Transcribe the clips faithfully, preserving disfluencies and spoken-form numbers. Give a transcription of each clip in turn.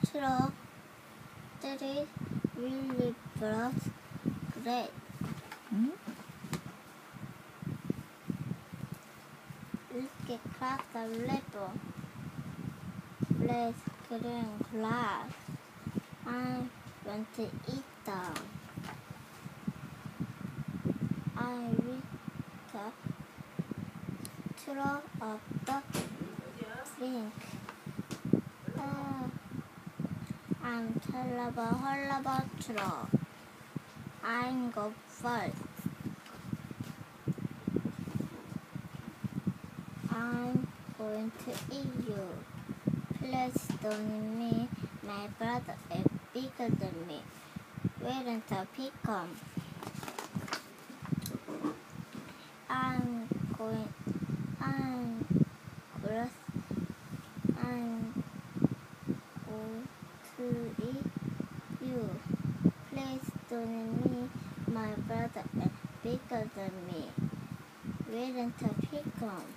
True. Three really blocks. Great. 응? 이렇게 crack the label. Place green glass. I want to eat them. I read the straw of the drink. Uh, I'm terrible, horrible straw. I'm go first. I'm going to eat you. Please don't eat me. My brother is bigger than me. Wait until he comes. I'm going. I'm gross. I'm going to eat you. Please don't eat me. My brother is bigger than me. Wait until he comes.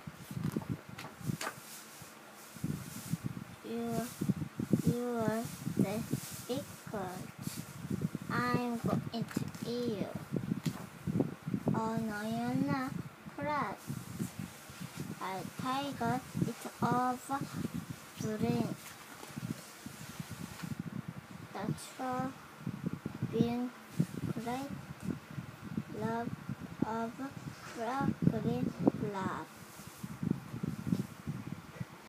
You, you are the big one. I'm going to eat you. Oh no, you're not. Correct. A tiger is over drink. That's for being great love of green love.